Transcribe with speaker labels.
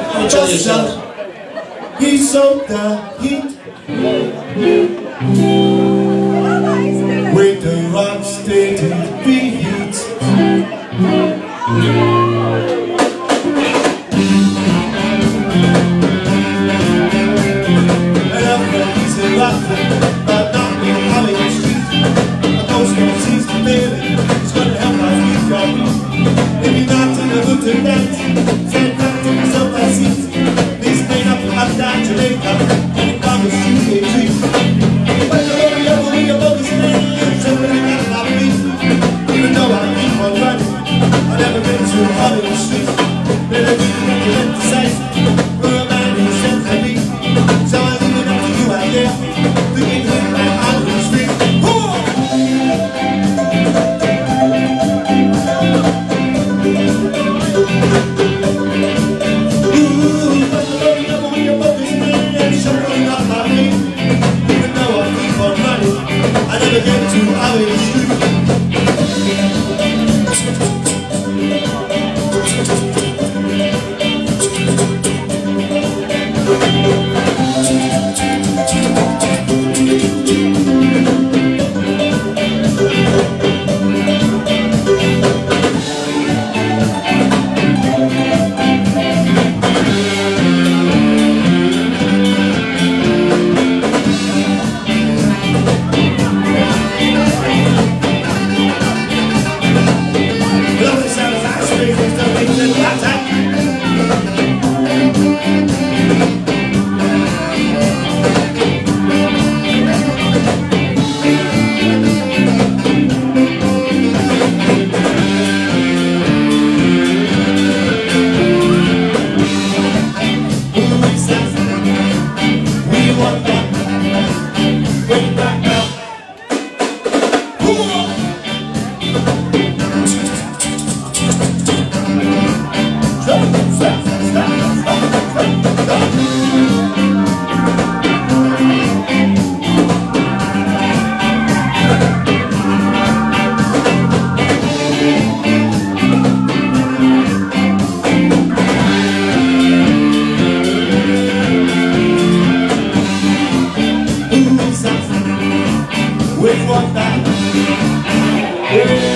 Speaker 1: Enjoy yourself.
Speaker 2: He's so the heat with the rock steady beat. And I'm easy rocking, but not in Hollywood Street. A ghost gonna seize the feeling. It's gonna help us keep your beat. If you're not in the mood to dance, send back to yourself that seat. Please stay up down Jamaica, and it promise you a treat. But the road over with your bogus man, somebody got my feet. Even though I keep on running, I've never been to Hollywood Street. Better be the sight, we're a man who sends a beat. So I leave it up to you out there, to get hit by Hollywood Street. With one back.